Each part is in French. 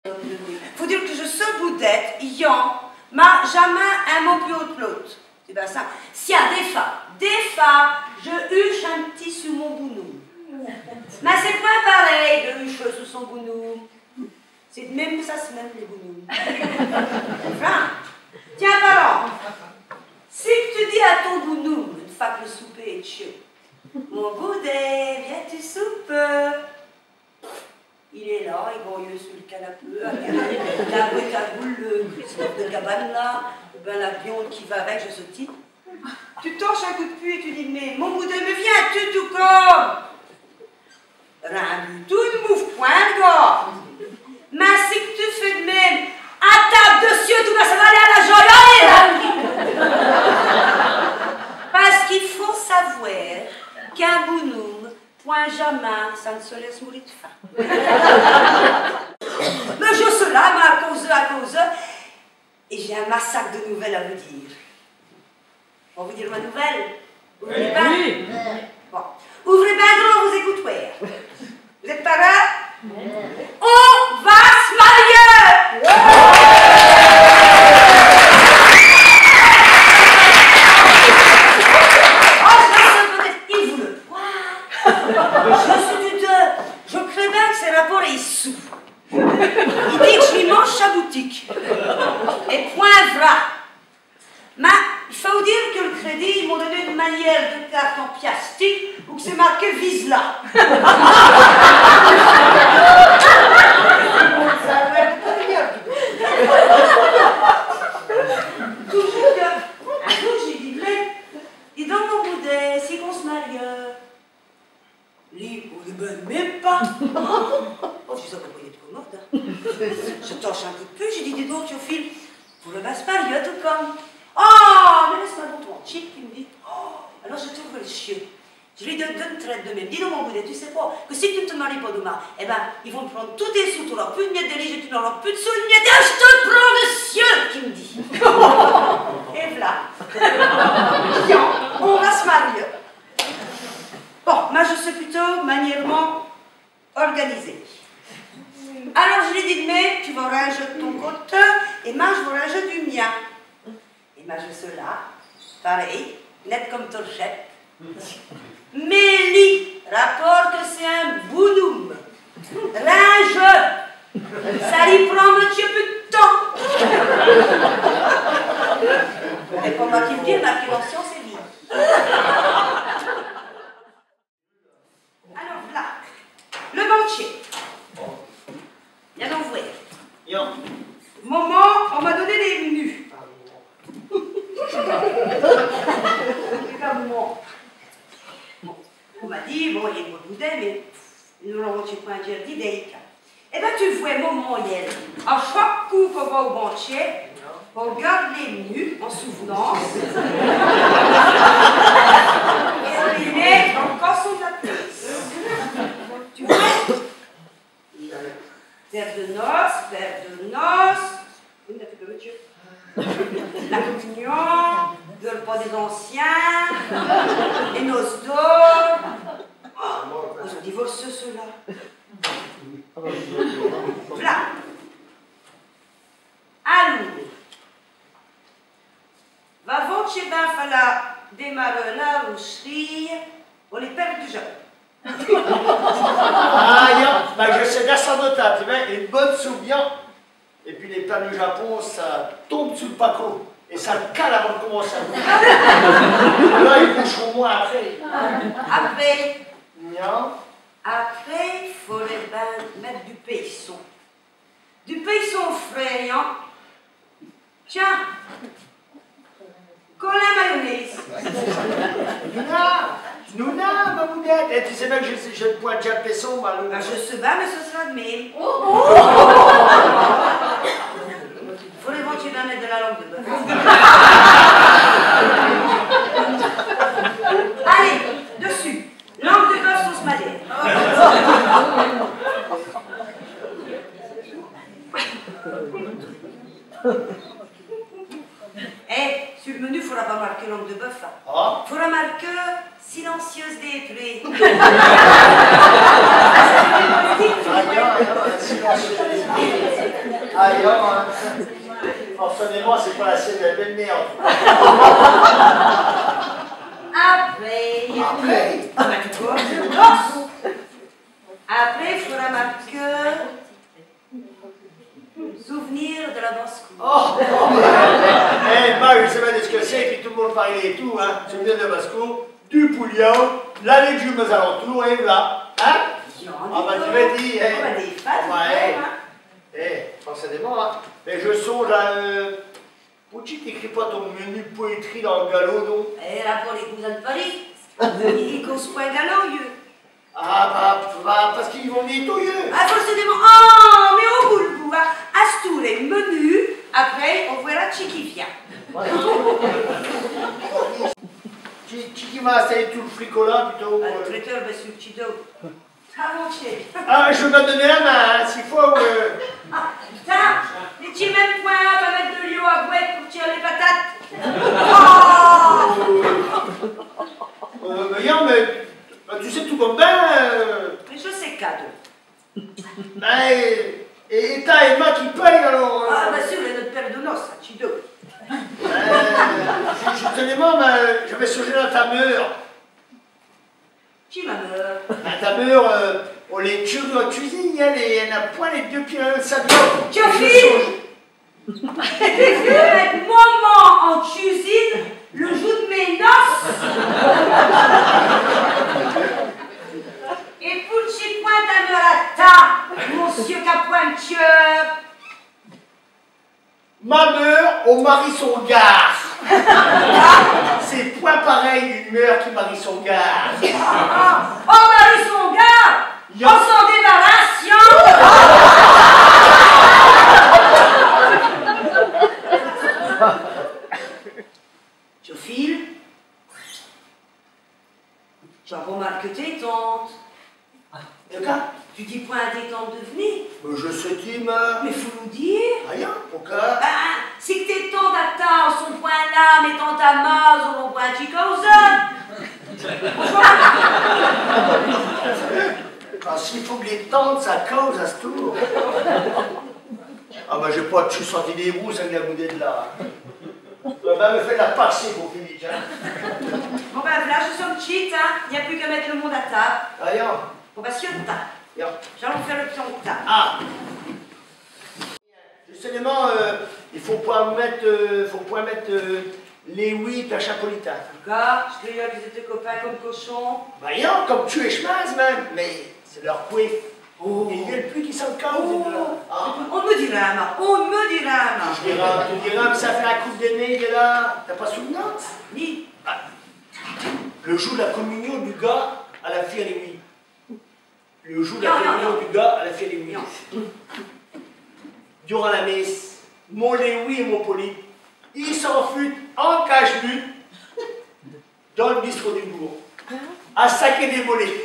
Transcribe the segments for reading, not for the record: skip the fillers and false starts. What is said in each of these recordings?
Faut dire que je sais boudette, y'en, m'a jamais un mot plus haut que l'autre. C'est bien ça. S'il y a des fois, je huche un petit sur mon bounou. Mais c'est pas pareil de hucher sous son bounou. C'est même ça se même les bounous. Enfin, tiens, parent, si tu dis à ton bounou, une fois que le souper est chaud, mon boudet, viens-tu souper? Il est là, égorgeux sur le canapé, avec la boîte à boule, le Christophe de cabane là, ben la blonde qui va avec, je ce type. Tu torches un coup de puits et tu dis, mais mon boudet, mais viens-tu tout comme? Rien du tout, ne mouve point, le gars. Mais si que tu fais de même, à table de cieux, tout va ça va aller à la joie, parce qu'il faut savoir qu'un bounoum, point jamais, ça ne se laisse mourir de faim. Mais je suis là, mais à cause, et j'ai un massacre de nouvelles à vous dire. On va vous dire ma nouvelle? Ouvrez bien. Oui. Bon. Ouvrez bien grand, vous écoutez. Vous êtes pas là? On va se marier! Oh, je sais peut-être, il vous le croit. Je suis du deux. Je crains bien que ces rapports aient sous. Il dit que je lui mange sa boutique. Et point vrai. Mais il faut dire que le crédit, ils m'ont donné une manière de carte en piastique où c'est marqué vise là. Toujours que, un jour j'ai dit, mais, dis donc mon boudet, si qu'on se marie, lui, on ne me même pas. Oh, je suis sûr qu'il est commode. Hein. Je torche un coup de plus, j'ai dit, dis donc, Théophile, pour le basse marier tout comme. Oh, mais laisse-moi dans ton chip qui me dit, oh, alors je trouve le chieux. Je lui donne deux traites de même. Dis donc mon boudet, tu sais pas que si tu ne te maries pas demain, eh ben, ils vont prendre tous tes sous, tu n'auras plus de miettes de lige, tu n'auras plus de sous, de miettes, et je te prends le cieux, qui me dit. Et voilà. On va se marier. Bon, moi je suis plutôt manièrement organisée. Alors je lui dis, mais tu vas avoir un jeu de ton côté, et moi je vais avoir un jeu du mien. Et moi je suis là, pareil, net comme torchette. Mais lui, rapport que c'est un bounoum, rageux, ça lui prend monsieur peu de temps. Et pour moi qui me dit, ma prévention c'est lui. Alors là, le banquier. Viens donc voir. Maman, on m'a donné des menus. C'est comme moi. On m'a dit, bon, il y a une boudet, mais nous n'avons pas interdit d'être. Eh bien, tu vois, maman, hier, à chaque coup qu'on va au banquier, on regarde les menus en souvenance et on les met dans le casson de la place. Tu vois? Père de noces, oui, n'a fait que monsieur. La communion, le repas des anciens, les noces d'or. Oh, ils ont divorcé ceux-là. Voilà. Alors, va voir chez Ben Fala démarrer la roucherie pour les pères du jeu. Ah, ben je sais bien ça notable, tu vois, une bonne souviens. Et puis les plats du Japon, ça tombe sous le paco. Et ça cale avant de commencer à bouger. Là, ils boucheront moins après. Après? Non. Après, il faut mettre du paillisson. Du paillisson frais, hein? Tiens, colle la mayonnaise. Nouna, ma boudette. Et tu sais bien que je ne pointe déjà le paisson, malou. Ben, je sais pas, mais ce sera de même. Faut les vendre, tu vas mettre de la langue de bœuf. Allez, dessus. Langue de bœuf sauce madère. Eh, sur le menu, il ne faudra pas marquer langue de bœuf. Il faudra marquer silencieuse des plaies. Silencieuse des plaies. Ailleurs, hein. Forcément, c'est pas la sienne de la belle-mère. Après. Après? Ah, bah, tu vois, je bosse. Après, il faudra marquer souvenir de la basse-cour. Oh, moi, je sais pas de ce que c'est, et puis tout le monde parlait et tout, hein. Souvenir de Basco, du Pouliot, l'allée de Jules aux alentours, et voilà. Hein? Ah, bah, tu m'as dit, hein. On va des fans, forcément, hein. Mais je songe à. Pourquoi tu t'écris pas ton menu poétrie dans le galop, donc? Et là, pour les cousins de Paris, ils causent pas un galop, eux. Ah, bah, parce qu'ils vont nettoyer. Ah, forcément. Oh, mais au bout le bout, hein. Astou les menus, après, on verra qui vient. Qui va installer tout le fricolat, plutôt? Le traiteur, ben, c'est le petit dos. Avant-hier. Ah, je vais me donner la main, hein, s'il faut. Ah, putain, les petits mêmes points, pas mettre de l'eau à bouette pour tirer les patates. Oh mais tu sais tout comme ben. Mais je sais cadeau. Ben, et t'as Emma qui paye alors. Ah, bah sûr, c'est notre père de noces, ça, Chido. Justement, j'avais songé dans ta mère. Qui ma mère? Ta mère, on les tue dans la cuisine, elle n'a point les deux pieds dans le sac. Théophile! Je vais mettre maman en cuisine le jour de mes noces. Et pour le petit point ta mère à ta, monsieur Capointieux. Ma mère, on marie son gars. C'est point pareil une mère qui marie son gars. Oh, marie son gars! On s'en débarrasse, Théophile, tu as remarqué tes tantes. De quoi? Tu dis point à tes tantes de venir. Je sais qui, Mais faut nous dire. Rien, pourquoi? C'est que tes tantes à ta sont point là, mes tantes à ma sont point à S'il faut que les tantes, ça cause à ce tour. Ah, bah, j'ai pas de chou sorti des rousses avec la boudette là. Bah, me fait la passer pour Philippe, hein. Bon, ben là, je suis cheat, hein. Il n'y a plus qu'à mettre le monde à table. Rien. Bon, bah, sur table. J'allons faire le pion de table. Ah! Justement, il faut pas mettre, les huit à Chapolitain. Gars, je te dis qu'ils étaient copains comme cochons. Bah, rien, comme tu es chemin, même. Mais c'est leur coué. Oh. Il y a le plus qui s'en casse. On me dira, ma. On me dira, ma. Tu diras que ça fait la coupe de nez, de là. T'as pas souvenance? Ni. Le jour de la communion du gars à la fille à l'église. Le jour de la communion du gars à la fille à l'église. Durant la messe, mon Léoui et mon Poli, ils s'enfuient en cache-but dans le bistrot du bourg, à saquer des volets.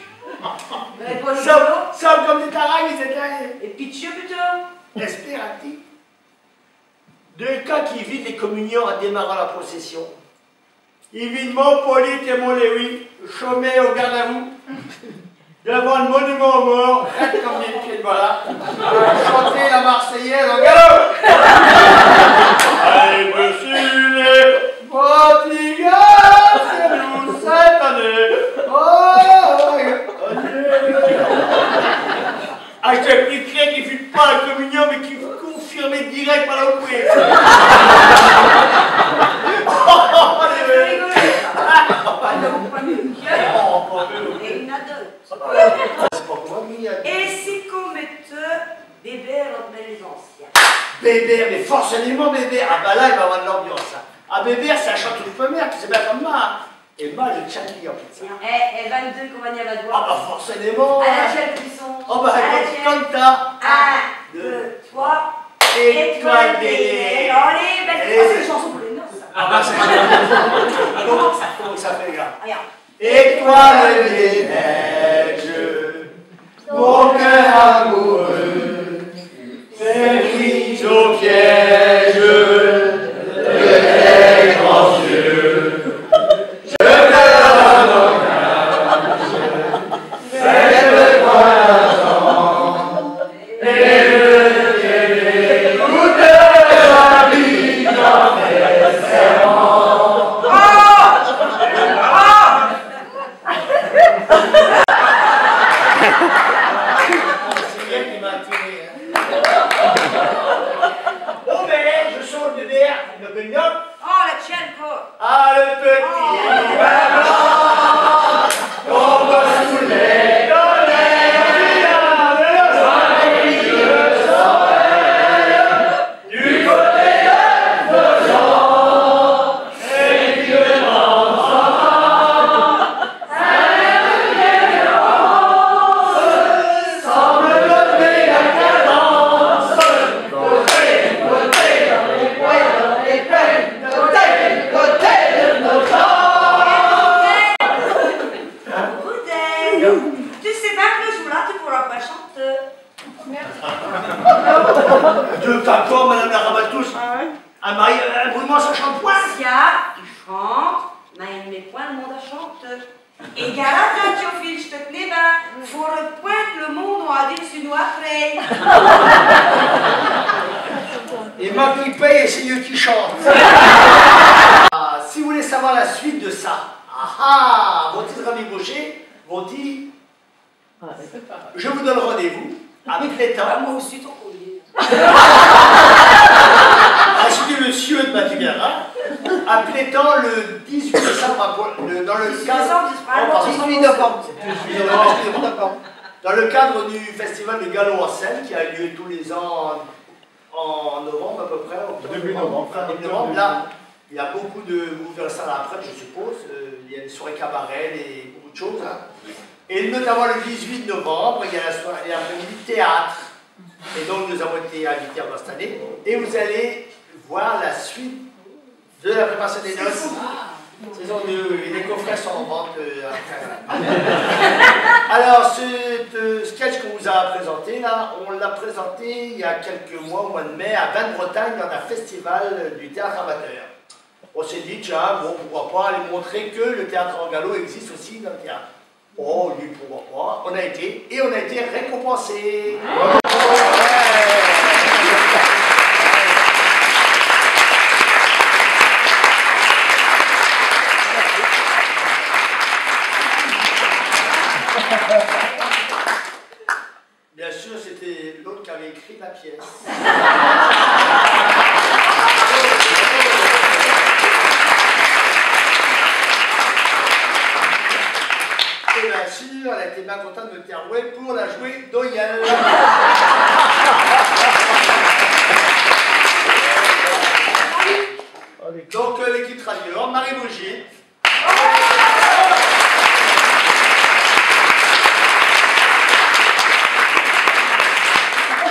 Ça comme des taragnes, ils étaient. Et pitcheux plutôt. Espérati. Deux cas qui vident les communions en démarrant la procession. Ils vident mon Polyte et mon Léoui, chômés au garde à vous, devant le monument aux morts, raides comme des pieds de voilà, chanter la Marseillaise en galop. Allez, monsieur les Portugais, c'est nous cette année. Ah, je t'expliquerai qu'il ne fut pas la communion, mais qu'il confirmait direct par la bouée. Et c'est qu'on mette Bébert entre les anciens. Bébert, mais forcément Bébert. Ah bah là, il va avoir de l'ambiance. Ah, Bébert, c'est un chanteur de première, tu sais bien comme moi. Et moi, j'ai chanté en fait. Et 22, comment il va te voir? Ah bah forcément. À la chaîne cuisson. Oh bah, comme ça. 1, 2, 3. Étoile des... Allez, belle. C'est une chanson pour les noces. Ah bah c'est ça. Comment ça fait, gars? Regarde. Étoile des neiges, mon cœur amoureux, s'est pris au piège de tes grands yeux. Je te donne en gage, fais-le printemps, et le propre chanteur. De d'accord, madame la Rabatous. Un mari, un brûlement, ça chante point. Sia, il chante, mais il ne met point le monde à chanteur. Et Garata, Théophile, je te tenais, ben, faut le point que le monde on a dit sur nous après. Et moi qui paye et c'est eux qui chantent. Ah, si vous voulez savoir la suite de ça, vos petits amis gauchers vont dire, je vous donne rendez-vous à Plétan. Moi aussi, ton collier. Ainsi que monsieur de Matigara, à Plétan le 18 décembre, dans le cadre... 18 novembre. Dans le cadre du festival de Gallo en Seine, qui a lieu tous les ans en novembre à peu près, Début novembre. début novembre. Là, il y a beaucoup de... Vous verrez ça après, je suppose. Il y a des soirées cabaret et beaucoup de choses. Hein. Et notamment le 18 novembre, il y a la soirée l'après-midi théâtre. Et donc nous avons été invités encore cette année. Et vous allez voir la suite de la préparation des noces. Saison 2, et les coffrets sont en vente après. Alors, ce sketch qu'on vous a présenté, là, on l'a présenté il y a quelques mois, au mois de mai, à Vannes-Bretagne, dans un festival du théâtre amateur. On s'est dit, tiens, bon, pourquoi pas aller montrer que le théâtre en gallo existe aussi dans le théâtre. Oh, lui, pourquoi pas. On a été, et on a été récompensés. Bien sûr, c'était l'autre qui avait écrit la pièce. Et bien sûr, elle a été bien contente de me faire jouer pour la jouer d'Oyel. Donc l'équipe traducteur, Marie Bougier.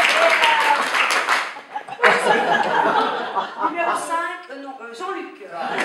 Numéro 5, non, Jean-Luc.